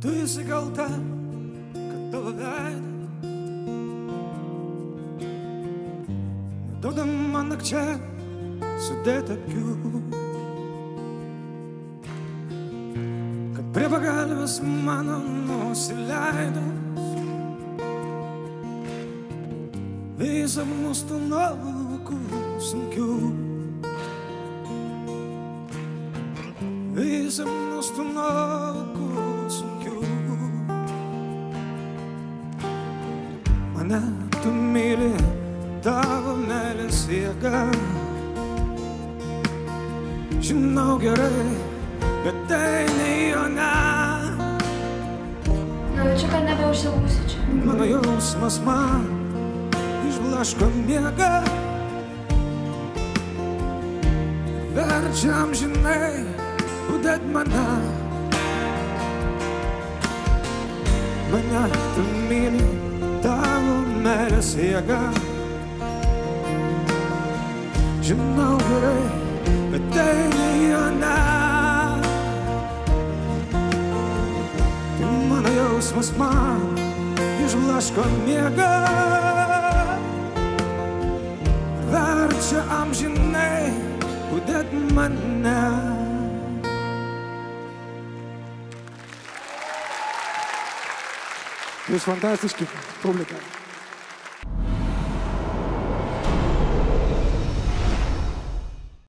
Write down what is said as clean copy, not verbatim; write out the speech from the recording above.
Tu esi kalta, kad tavo veidas neduoda man nakčia sudėt akių, kad prie pagalbės mano nusileidus vis apmūstų nuovokų sunkių, vis apmūstų nuovokų sunkių. Mane tu myli, tavo meilės jėga, žinau gerai, bet tai ne jo ne. Jaučiu, kad nebeužsibūsiu čia. Mano jausmas man išblaško miegą, verčia amžinai budėt mane. Mane tu myli, tavo meilės jėga, žinau gerai, bet tai ne jo ne. Tai mano jausmas man išblaško miegą, verčia amžinai budėt mane. Jūs fantastiški publika.